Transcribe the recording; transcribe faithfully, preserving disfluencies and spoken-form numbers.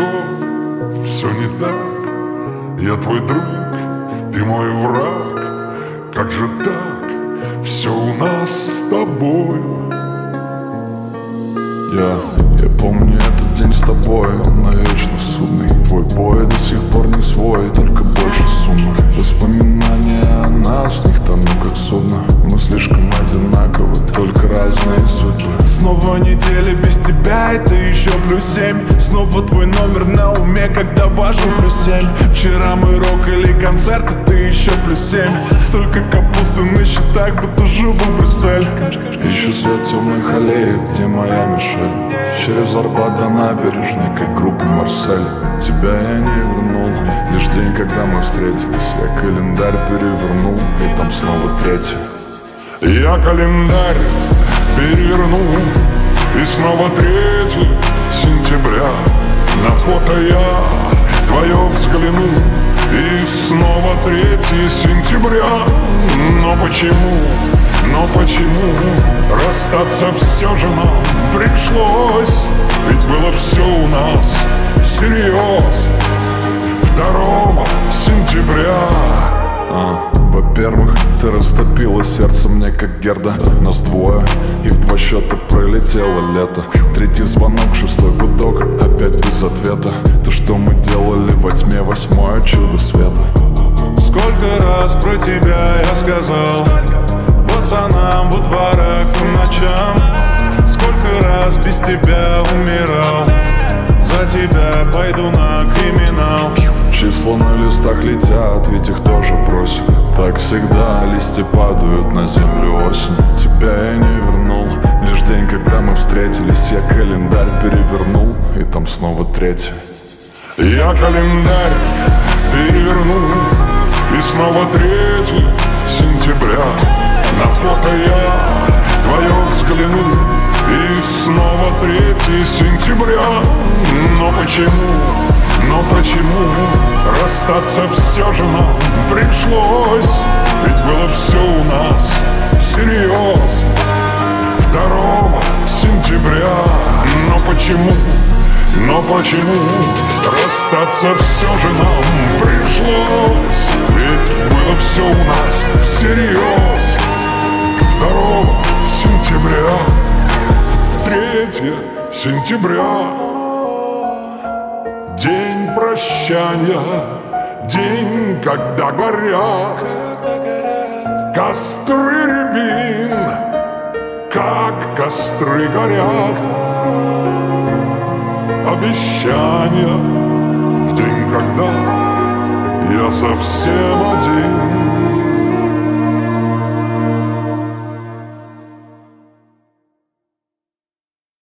что все не так. Я твой друг, ты мой враг. Как же так, все у нас с тобой. Я, я помню этот день с тобой, он навечно судный. Твой бой до сих пор не свой, только больше сумок. Воспоминания о нас, в них тону как судно. Мы слишком одинаковы, только разные судьбы. Снова неделя без тебя, это еще плюс семь. Снова твой номер на уме, когда важен плюс семь. Вчера мы рокали концерт, а ты еще плюс семь. Столько капусты на счетах, будто жил бы Брюссель. Ищу свет темных аллеек, где моя Мишель. Через Арбат до набережной, как группа Марсель. Тебя я не вернул, лишь день, когда мы встретились. Я календарь перевернул, и там снова третий. Я календарь перевернул, и снова третье сентября. На фото я твое взглянул, и снова третье сентября. Но почему, но почему расстаться все же нам пришлось? Ведь было все у нас всерьез. Второго сентября. А, во-первых, ты растопила сердце мне как Герда. Нас двое, и в два счета пролетело лето. Третий звонок, шестой гудок, опять без ответа. То, что мы делали во тьме, восьмое чудо света. Сколько раз про тебя я сказал пацанам во дворах по ночам. Сколько раз без тебя умирал. За тебя пойду на криминал. Числа на листах летят, ведь их тоже бросили. Так всегда листья падают на землю осень. Тебя я не вернул, лишь день, когда мы встретились. Я календарь перевернул, и там снова третий. Я календарь перевернул, и снова третье сентября. На фото я твое взглянул, и снова третье сентября. Но почему, но почему расстаться все же нам пришлось? Ведь было все у нас всерьез. Второго сентября. Но почему, но почему расстаться все же нам пришлось? Ведь было все у нас всерьез. Второго сентября. Третье сентября. День прощания, день, когда горят костры рябин, как костры горят. Обещания в день, когда я совсем один.